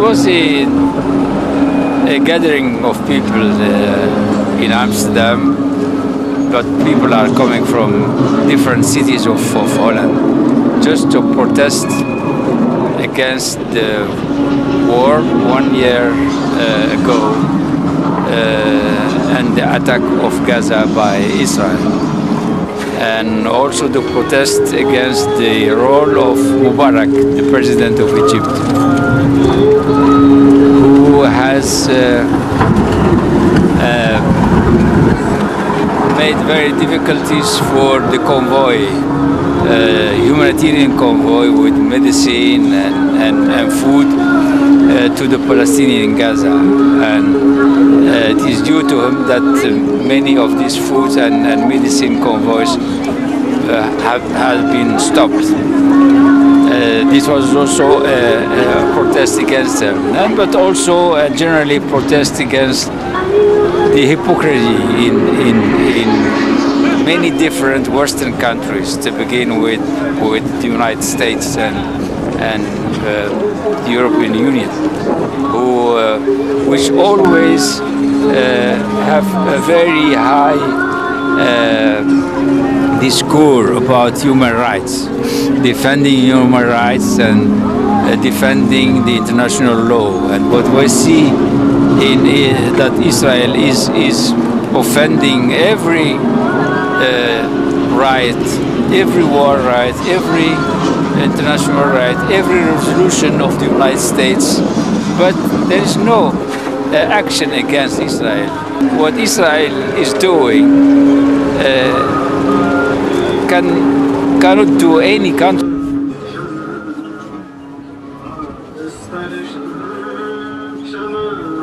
was a gathering of people in Amsterdam, but people are coming from different cities of Holland just to protest against the war 1 year ago and the attack of Gaza by Israel, and also to protest against the role of Mubarak, the president of Egypt, who has made very difficulties for the convoy, humanitarian convoy with medicine and food to the Palestinians in Gaza. And it is due to him that many of these foods and medicine convoys have been stopped. This was also a protest against them, but also generally protest against the hypocrisy in many different Western countries, to begin with the United States and the European Union, which always have a very high discourse about human rights, defending human rights and defending the international law. And what we see that Israel is offending every right, every war right, every international right, every resolution of the United States, but there is no action against Israel. What Israel is doing cannot do any country. Şama